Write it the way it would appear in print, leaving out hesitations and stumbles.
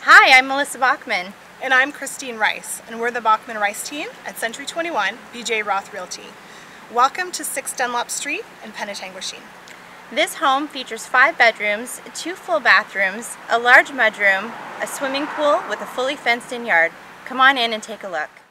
Hi, I'm Melissa Bachman. And I'm Christine Rice, and we're the Bachman Rice team at Century 21 BJ Roth Realty. Welcome to 6 Dunlop Street in Penetanguishene. This home features 5 bedrooms, 2 full bathrooms, a large mudroom, a swimming pool with a fully fenced-in yard. Come on in and take a look.